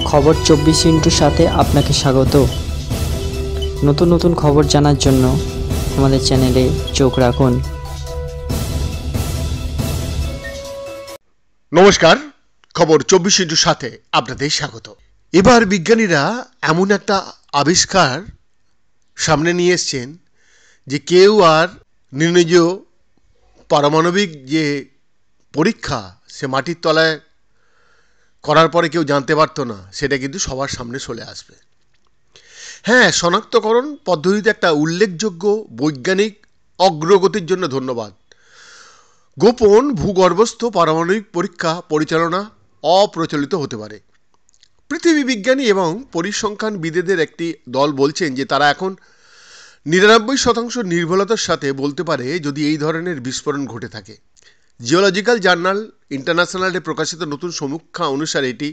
খবর 24x সাথে আপনাকে স্বাগত। নতুন নতুন খবর জানার জন্য আমাদের চ্যানেলে চোখ রাখুন। নমস্কার, খবর 24x সাথে আপনাদের স্বাগত। এবার বিজ্ঞানীরা এমন একটা আবিষ্কার সামনে নিয়ে এসছেন যে কেউ আর নির্ণয় পারমাণবিক যে পরীক্ষা সে মাটির তলায় করার পরে কেউ জানতে পারতো না, সেটা কিন্তু সবার সামনে চলে আসবে। হ্যাঁ, শনাক্তকরণ পদ্ধতিতে একটা উল্লেখযোগ্য বৈজ্ঞানিক অগ্রগতির জন্য ধন্যবাদ। গোপন ভূগর্ভস্থ পারমাণবিক পরীক্ষা পরিচালনা অপ্রচলিত হতে পারে। পৃথিবী বিজ্ঞানী এবং পরিসংখ্যানবিদদের একটি দল বলছেন যে তারা এখন 99% নির্ভুলতার সাথে বলতে পারে যদি এই ধরনের বিস্ফোরণ ঘটে থাকে। জিওলজিক্যাল জার্নাল ইন্টারন্যাশনালে প্রকাশিত নতুন সমীক্ষা অনুসারে এটি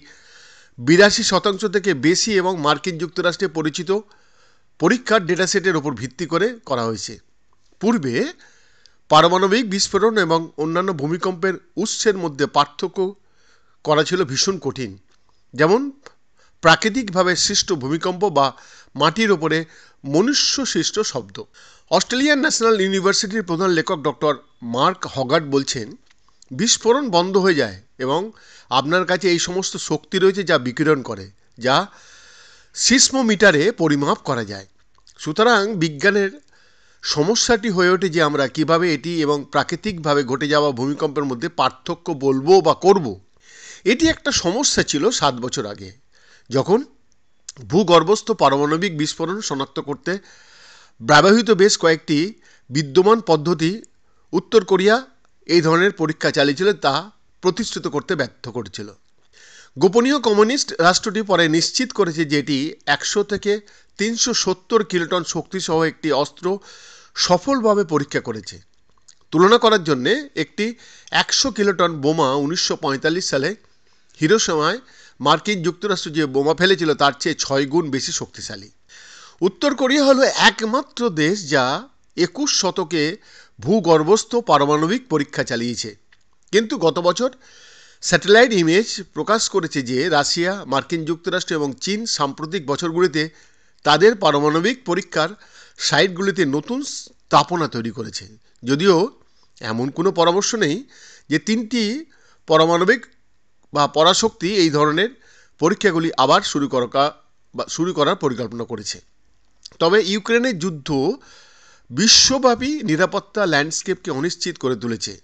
82% থেকে বেশি এবং মার্কিন যুক্তরাষ্ট্রে পরিচিত পরীক্ষার ডেটাসেটের উপর ভিত্তি করে করা হয়েছে। পূর্বে পারমাণবিক বিস্ফোরণ এবং অন্যান্য ভূমিকম্পের উৎসের মধ্যে পার্থক্য করা ছিল ভীষণ কঠিন, যেমন প্রাকৃতিকভাবে সৃষ্ট ভূমিকম্প বা মাটির ওপরে মনুষ্য সৃষ্ট শব্দ। অস্ট্রেলিয়ান ন্যাশনাল ইউনিভার্সিটির প্রধান লেখক ডক্টর মার্ক হগার্ট বলছেন, বিস্ফোরণ বন্ধ হয়ে যায় এবং আপনার কাছে এই সমস্ত শক্তি রয়েছে যা বিকিরণ করে, যা সিসমোমিটারে পরিমাপ করা যায়। সুতরাং বিজ্ঞানের সমস্যাটি হয়ে ওঠে যে আমরা কিভাবে এটি এবং প্রাকৃতিকভাবে ঘটে যাওয়া ভূমিকম্পের মধ্যে পার্থক্য বলবো বা করব। এটি একটা সমস্যা ছিল 7 বছর আগে, যখন ভূগর্ভস্থ পারমাণবিক বিস্ফোরণ শনাক্ত করতে ব্যবহৃত বেশ কয়েকটি বিদ্যমান পদ্ধতি উত্তর কোরিয়া এই ধরনের পরীক্ষা চালিয়েছিল, তা প্রতিষ্ঠিত করতে ব্যর্থ করেছিল। গোপনীয় কমিউনিস্ট রাষ্ট্রটি পরে নিশ্চিত করেছে যে এটি 100 থেকে 370 কিলোটন শক্তিসহ একটি অস্ত্র সফলভাবে পরীক্ষা করেছে। তুলনা করার জন্য একটি 100 কিলোটন বোমা 1945 সালে হিরোশিমায় মার্কিন যুক্তরাষ্ট্র যে বোমা ফেলেছিল তার চেয়ে 6 গুণ বেশি শক্তিশালী। উত্তর কোরিয়া হলো একমাত্র দেশ যা 21 শতকে ভূগর্ভস্থ পারমাণবিক পরীক্ষা চালিয়েছে। কিন্তু গত বছর স্যাটেলাইট ইমেজ প্রকাশ করেছে যে রাশিয়া, মার্কিন যুক্তরাষ্ট্র এবং চীন সাম্প্রতিক বছরগুলিতে তাদের পারমাণবিক পরীক্ষার সাইটগুলিতে নতুন স্থাপনা তৈরি করেছে। যদিও এমন কোনো পরামর্শ নেই যে 3টি পারমাণবিক বা পরাশক্তি এই ধরনের পরীক্ষাগুলি আবার শুরু করার পরিকল্পনা করেছে। তবে ইউক্রেনের যুদ্ধ বিশ্বব্যাপী নিরাপত্তা ল্যান্ডস্কেপকে অনিশ্চিত করে তুলেছে।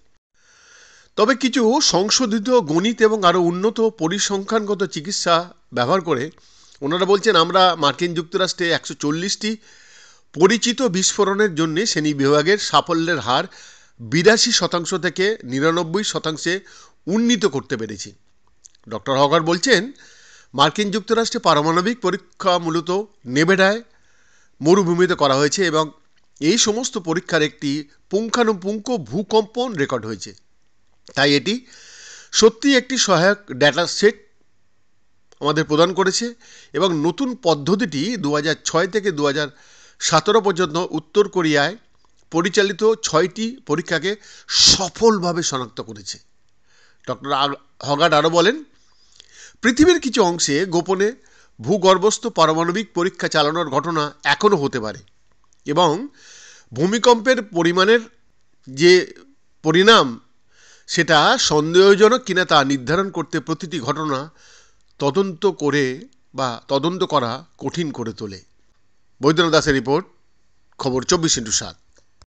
তবে কিছু সংশোধিত গণিত এবং আরও উন্নত পরিসংখ্যানগত চিকিৎসা ব্যবহার করে ওনারা বলছেন আমরা মার্কিন যুক্তরাষ্ট্রে 140টি পরিচিত বিস্ফোরণের জন্য শ্রেণী বিভাগের সাফল্যের হার 82% থেকে 99% উন্নীত করতে পেরেছি। ডক্টর হগার বলছেন, মার্কিন যুক্তরাষ্ট্রে পারমাণবিক পরীক্ষা মূলত নেভাডায় মরুভূমিতে করা হয়েছে এবং এই সমস্ত পরীক্ষার একটি পুঙ্খানুপুঙ্খ ভূকম্পন রেকর্ড হয়েছে। তাই এটি সত্যি একটি সহায়ক ডেটা সেট আমাদের প্রদান করেছে এবং নতুন পদ্ধতিটি 2006 থেকে 2017 পর্যন্ত উত্তর কোরিয়ায় পরিচালিত 6টি পরীক্ষাকে সফলভাবে শনাক্ত করেছে। ডক্টর হগার্ট আরও বলেন, পৃথিবীর কিছু অংশে গোপনে ভূগর্ভস্থ পারমাণবিক পরীক্ষা চালানোর ঘটনা এখনও হতে পারে এবং ভূমিকম্পের পরিমাণের যে পরিণাম সেটা সন্দেহজনক কিনা তা নির্ধারণ করতে প্রতিটি ঘটনা তদন্ত করা কঠিন করে তোলে। বৈদ্যনাথ দাসের রিপোর্ট, খবর 24x7।